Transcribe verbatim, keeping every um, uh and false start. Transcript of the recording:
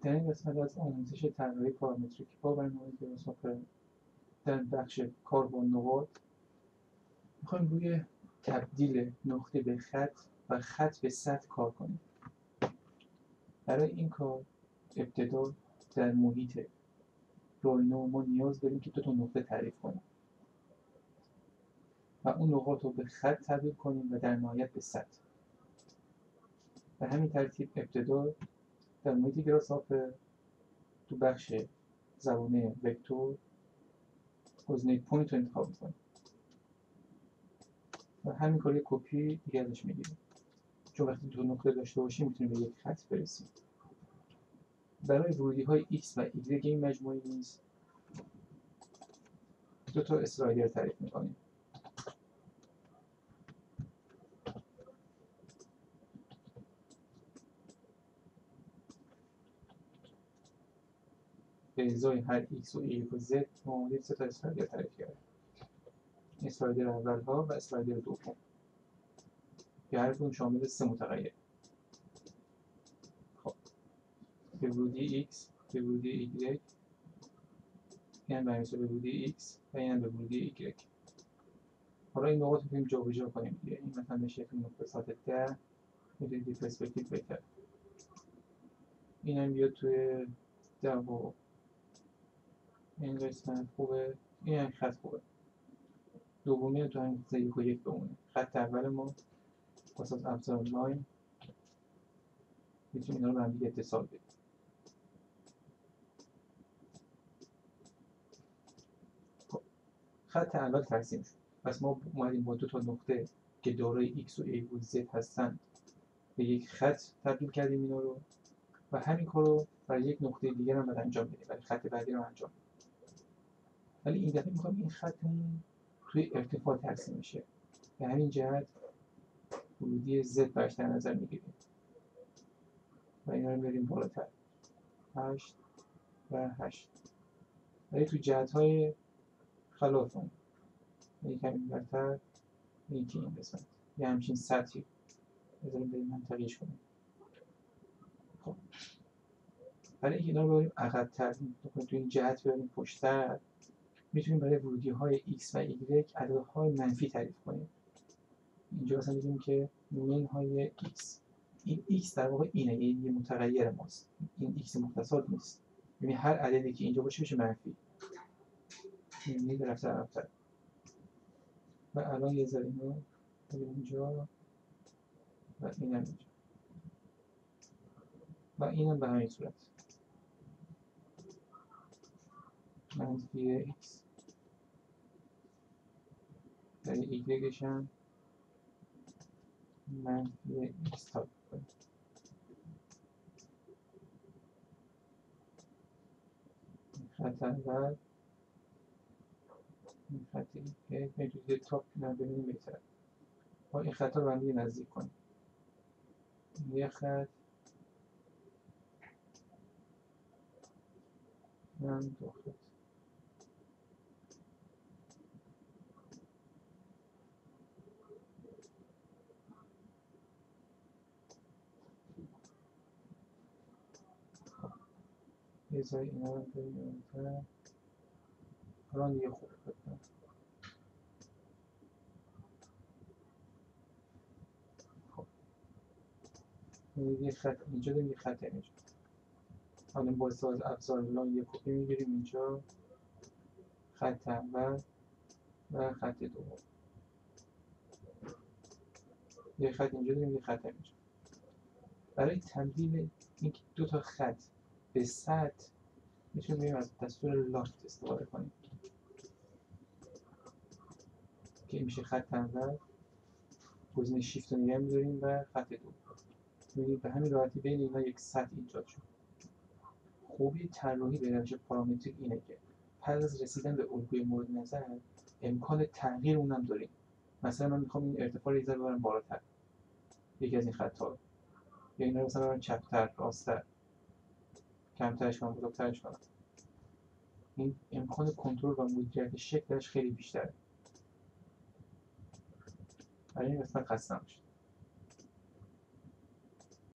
در این قسمت از آموزش طراحی پارامتریک با برنامه گراسوفر در بخش کار با نقاط میخوایم روی تبدیل نقطه به خط و خط به سطح کار کنیم. برای این کار ابتدا در محیط راینو ما نیاز داریم که دو تا نقطه تعریف کنیم و اون نقاط رو به خط تبدیل کنیم و در نهایت به سطح. به همین ترتیب ابتدا در محیط گراسوفر تو بخش زبانه وکتور گزینه پوینت رو انتخاب می‌کنیم و همین کار یک کپی دیگه ازش میگیریم، چون وقتی دو نقطه داشته باشیم میتونیم به یک خط برسیم. برای ورودی های X و Y این مجموعه نیست دو تا اسلایدر تعریف می‌کنیم. به ازای هر X و Y و Z ما اومدیم سه تا اسلایدر تعریف کردیم. اسلایدر اول ها و اسلایدر دوم که هر کدوم شامل سه متغیر. خب به ورودی X، به ورودی Y، این هم به به ورودی X و این هم به ورودی Y. حالا این نقاط رو میتونیم جابجا کنیم دیگه. این مثلا بشه یک نقطه ساعت ده میتونید پرسپکتیو بهتر. این هم بیاد توی ده و این قسمت خوبه، این هم خط خوبه. دومی هم تو همین قسمت یک و یک بمونه. خط اول ما واسه ابزار لاین میتونیم اینا رو به هم دیگه اتصال بدیم. خب خط اول ترسیم شد. پس ما اومدیم با دو تا نقطه که دارای X و Y و Z هستن به یک خط تبدیل کردیم اینا رو و همین کار رو برای یک نقطه دیگر هم باید انجام بدیم، برای خط بعدی رو انجام بدیم. ولی این دفعه میخوایم این خطمون توی ارتفاع ترسیم بشه. به همین جهت ورودی Z برش در نظر میگیریم و اینا رو میاریم بالاتر، هشت و هشت. ولی تو جهت های خلاف اون یک کمی برتر، یکی این قسمت یه همچین سطحی بذاریم بریم منطقیش کنیم. خب برای اینکه اینا رو بریم عقب‌تر تو این جهت بریم پشت‌تر، میتونیم برای ورودی های X و Y عددهای منفی تعریف کنیم. اینجا مثلا بگیم که من های X، این X در واقع اینه، این یه متغیر ماست، این X مختصات نیست. یعنی هر عددی که اینجا باشه میشه منفی، یعنی رفته عقب‌تر. و الان یه ذره اینو اینجا و اینم اینجا و اینم به همین صورت منفی X برای ایگرگش هم منفی X تایپ کنیم. خط اول این خطی که میتونید تاپ نبینیم بهتر. با این خط ها رو هم نزدیک کنیم. یه خط من دو خط. یه ذره اینا رو بریم بهتر. الان دیگه خوب بکنم. خب یه خط اینجا داریم، یه خط اینجا. حالا با استفاده از ابزار لاین یه کپی میگیریم اینجا، خط اول و خط دوم. یه خط اینجا داریم، یه خط اینجا. برای تبدیل این دو تا خط به سطح میتونیم بریم از دستور لافت استفاده کنیم که میشه خط اول، گزینه شیفت رو نگه می‌داریم و خط دوم. می‌بینید به همین راحتی بین اینا یک سطح ایجاد شد. خوبی طراحی به روش پارامتریک اینه که پس از رسیدن به الگوی مورد نظر امکان تغییر اونم داریم. مثلا من میخوام این ارتفاع رو یه ذره ببرم بالاتر، یکی از این خط‌ها رو، یا اینا رو مثلا ببرم چپ‌تر، راست‌تر، کمترش کنم، بزرگترش کنم. این امکان کنترل و مدیریت شکلش خیلی بیشتره. برای این قسمت خسته نباشید.